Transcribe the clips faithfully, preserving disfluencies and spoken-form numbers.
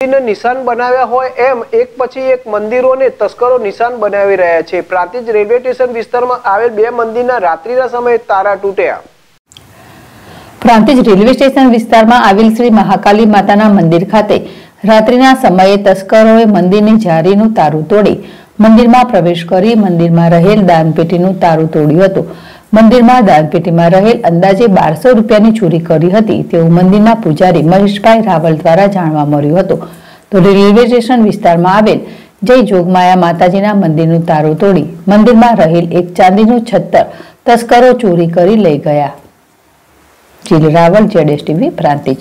મંદિરને નિશાન બનાવ્યા હોય એમ એક પછી એક મંદિરોને તસ્કરો નિશાન બનાવી રહ્યા છે। પ્રાંતિજ રેલવે સ્ટેશન વિસ્તારમાં આવેલ બે મંદિરના રાત્રિના સમયે તારા તૂટ્યા। પ્રાંતિજ રેલવે સ્ટેશન વિસ્તારમાં આવેલ શ્રી મહાકાલી માતાના મંદિર ખાતે રાત્રિના સમયે તસ્કરોએ મંદિરની જારીનું તારું તોડી મંદિરમાં પ્રવેશ કરી મંદિરમાં રહેલ દાનપેટીનું તારું તોડ્યું હતું। મંદિરમાં દાનપેટીમાં રહેલ અંદાજે બારસો રૂપિયાની ચોરી કરી હતી તેવું મંદિરના પૂજારી મહેશભાઈ રાવલ દ્વારા જાણવા મળ્યું હતું। તો રેલવે સ્ટેશન વિસ્તારમાં આવેલ જય જોગમાયા માતાજીના મંદિરનું તારું તોડી મંદિરમાં રહેલ એક ચાંદીનું છત્તર તસ્કરો ચોરી કરી લઈ ગયા। જીલ રાવલ, જેડેશ TV, Prantij.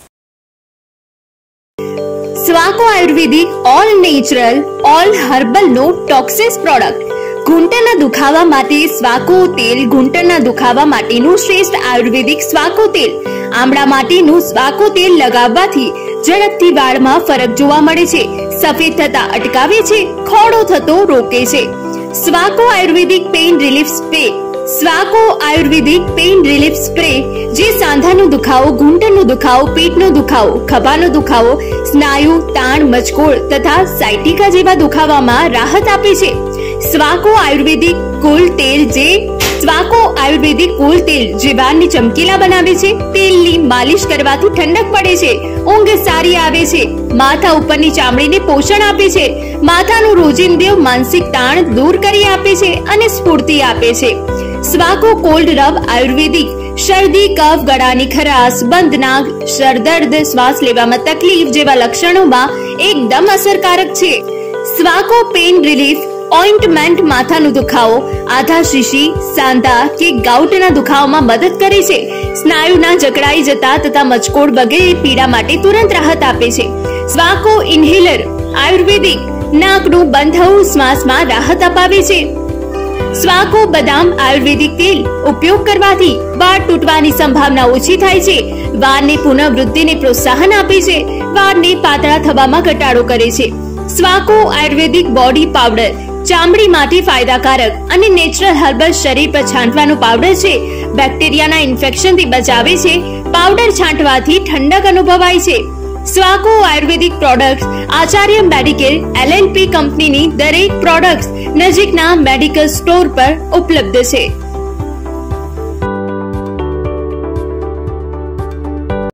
Swaco ayurvedic all natural all herbal no toxins product ઘૂંટણના દુખાવા માટે સ્વાકો તેલ ઘૂંટણના દુખાવા માટેનું શ્રેષ્ઠ આયુર્વેદિક સ્વાકો તેલ આમળા માટેનું સ્વાકો તેલ લગાવવાથી ઝડપથી વાળમાં ફરક જોવા મળે છે, સફેદ થતા અટકાવે છે, ખોડો થતો રોકે છે। Swaco ayurvedic pain relief spray Swaco ayurvedic pain relief spray જે સાંધાનો દુખાવો, ઘૂંટણનો દુખાવો, પેટનો દુખાવો, ખભાનો દુખાવો, સ્નાયુ તાણ, મચકોડ તથા સાયટિકા જેવા દુખાવામાં રાહત આપે છે। સ્વાકો આયુર્વેદિક કુલ તેલ જે સ્વાકો આયુર્વેદિક કુલ તેલ જે વાળને ચમકીલા બનાવે છે। તેલની માલિશ કરવાથી ઠંડક પડે છે, ઊંઘ સારી આવે છે, માથા ઉપરની ચામડીને પોષણ આપે છે, માથાનું રોજિંદુ માનસિક તાણ દૂર કરી આપે છે અને સ્ફૂર્તિ આપે છે। સ્વાકો કોલ્ડ રબ આયુર્વેદિક શરદી, કફ, ગળાની ખરાશ, બંધ નાક, સરદર્દ, શ્વાસ લેવામાં તકલીફ જેવા લક્ષણોમાં એકદમ અસરકારક છે। સ્વાકો પેઇન રિલીફ ઓઇન્ટમેન્ટ માથાનો દુખાવો, આધા શીશી, સાંધા કે ગાઉટના દુખાવામાં મદદ કરે છે, સ્નાયુના જકડાઈ જતા તથા મચકોડ વગેરે પીડા માટે તુરંત રાહત આપે છે। સ્વાકો ઇન્હેલર આયુર્વેદિક નાકનું બંધ થવું શ્વાસમાં રાહત અપાવે છે। સ્વાકો બદામ આયુર્વેદિક તેલ ઉપયોગ કરવાથી વાળ તૂટવાની સંભાવના ઓછી થાય છે, વાળની પુનઃવૃદ્ધિને પ્રોત્સાહન આપે છે, વાળને પાતળા થવામાં ઘટાડો કરે છે। સ્વાકો આયુર્વેદિક બોડી પાવડર ચામડી માટે ફાયદાકારક અને નેચરલ હર્બલ શરીર પર છાંટવાનો પાવડર છે, બેક્ટેરિયાના ઇન્ફેક્શનથી બચાવે છે, પાવડર છાંટવાથી ઠંડક અનુભવાય છે। Swaco ayurvedic products Acharya medicare L L P કંપનીની દરેક પ્રોડક્ટ્સ નજીકના મેડિકલ સ્ટોર પર ઉપલબ્ધ છે।